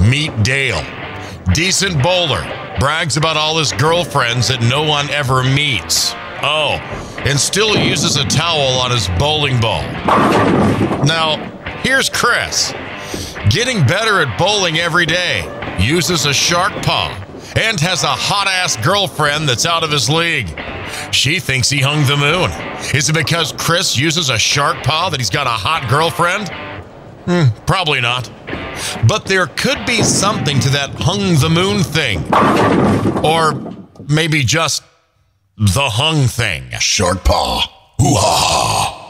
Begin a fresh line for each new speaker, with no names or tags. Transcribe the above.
Meet Dale. Decent bowler. Brags about all his girlfriends that no one ever meets. Oh, and still uses a towel on his bowling ball. Now, here's Chris. Getting better at bowling every day. Uses a shark paw. And has a hot-ass girlfriend that's out of his league. She thinks he hung the moon. Is it because Chris uses a shark paw that he's got a hot girlfriend? Probably not. But there could be something to that hung the moon thing. Or maybe just the hung thing.
Sharkpa Hoo Ha.